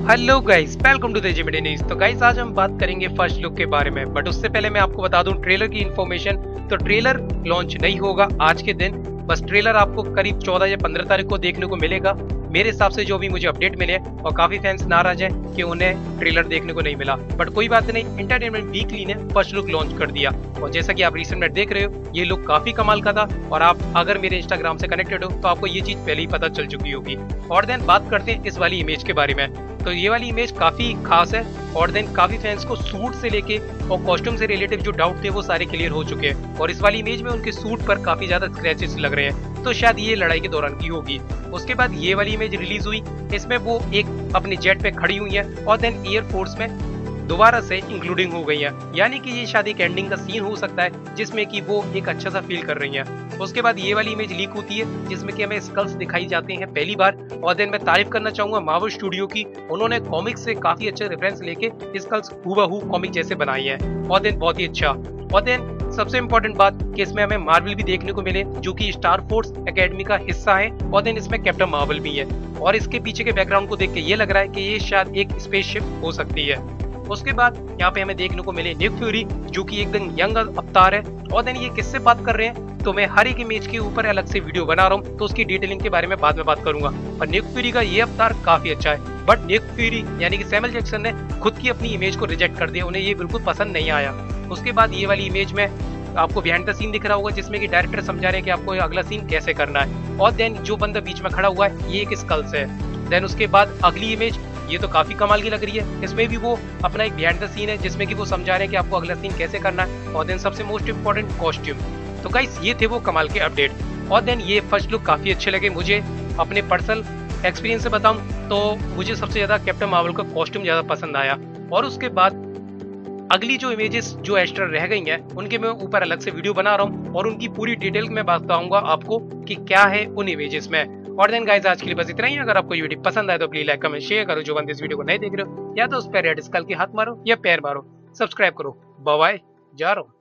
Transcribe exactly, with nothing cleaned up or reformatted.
Hello guys, welcome to the Gemini news. तो guys आज हम बात करेंगे फर्स्ट लुक के बारे में, बट उससे पहले मैं आपको बता दूं ट्रेलर की इन्फॉर्मेशन। तो ट्रेलर लॉन्च नहीं होगा आज के दिन, बस ट्रेलर आपको करीब चौदह या पंद्रह तारीख को देखने को मिलेगा मेरे हिसाब से, जो भी मुझे अपडेट मिले। और काफी फैंस नाराज हैं कि उन्हें ट्रेलर देखने को नहीं मिला, बट कोई बात नहीं, एंटरटेनमेंट वीकली ने फर्स्ट लुक लॉन्च कर दिया। और जैसा कि आप रिसेंट में देख रहे हो, ये लुक काफी कमाल का था, और आप अगर मेरे इंस्टाग्राम से कनेक्टेड हो तो आपको ये चीज पहले ही पता चल चुकी होगी। और देन बात करते हैं इस वाली इमेज के बारे में। तो ये वाली इमेज काफी खास है, और देन काफी फैंस को सूट से लेके और कॉस्ट्यूम से रिलेटेड जो डाउट थे वो सारे क्लियर हो चुके हैं। और इस वाली इमेज में उनके सूट पर काफी ज्यादा स्क्रैचेस लग रहे हैं, तो शायद ये लड़ाई के दौरान की होगी। उसके बाद ये वाली इमेज रिलीज हुई, इसमें वो एक अपने जेट पे खड़ी हुई है और देन एयरफोर्स में दोबारा से इंक्लूडिंग हो गई है, यानी कि ये शायद एक एंडिंग का सीन हो सकता है जिसमें कि वो एक अच्छा सा फील कर रही हैं। उसके बाद ये वाली इमेज लीक होती है जिसमें कि हमें स्कल्स दिखाई जाते हैं पहली बार। और देन मैं तारीफ करना चाहूंगा मार्वल स्टूडियो की, उन्होंने कॉमिक्स से काफी अच्छे रेफरेंस लेके स्कल्स हूबहू कॉमिक जैसे बनाई है, और देन बहुत ही अच्छा। और देन सबसे इम्पोर्टेंट बात कि इसमें हमें मार्वल भी देखने को मिले, जो कि स्टार फोर्स एकेडमी का हिस्सा है, और देन इसमें कैप्टन मार्वल भी है। और इसके पीछे के बैकग्राउंड को देख के ये लग रहा है कि ये शायद एक स्पेसशिप हो सकती है। उसके बाद यहाँ पे हमें देखने को मिले निक फ्यूरी, जो कि एकदम यंग अवतार है। और देन ये किससे बात कर रहे हैं, तो मैं हर एक इमेज के ऊपर अलग से वीडियो बना रहा हूँ, तो उसकी डिटेलिंग के बारे में बाद में बात करूंगा। और निक फ्यूरी का ये अवतार काफी अच्छा है, बट निक फ्यूरी यानी कि सैमुअल जैक्सन ने खुद की अपनी इमेज को रिजेक्ट कर दिया, उन्हें ये बिल्कुल पसंद नहीं आया। उसके बाद ये वाली इमेज में आपको बिहाइंड द सीन दिख रहा होगा, जिसमें कि डायरेक्टर समझा रहे हैं कि आपको अगला सीन कैसे करना है। और देन जो बंदा बीच में खड़ा हुआ है ये एक स्कल्स है। देन उसके बाद अगली इमेज ये तो काफी कमाल की लग रही है, इसमें भी वो अपना एक बिहाइंड द सीन है जिसमें कि वो समझा रहे हैं कि आपको अगला सीन कैसे करना है। और देन सबसे मोस्ट इम्पोर्टेंट कॉस्ट्यूम। तो गाइस ये थे वो कमाल के अपडेट। और देन ये फर्स्ट लुक काफी अच्छे लगे मुझे। अपने पर्सनल एक्सपीरियंस से बताऊं तो मुझे सबसे ज्यादा कैप्टन मार्वल का कॉस्ट्यूम ज्यादा पसंद आया। और उसके बाद अगली जो इमेजेस जो एक्स्ट्रा रह गई हैं उनके मैं ऊपर अलग से वीडियो बना रहा हूँ, और उनकी पूरी डिटेल में बताऊंगा आपको कि क्या है उन इमेजेस में। और देन गाइस आज के लिए बस इतना ही। अगर आपको ये वीडियो पसंद आए तो प्लीज लाइक कमेंट शेयर करो, जो बंदे इस वीडियो को नहीं देख रहे हो, या तो उस पर रेड स्कल के हाथ मारो या पैर मारो, सब्सक्राइब करो। बाय बाय, जा रहा हूँ।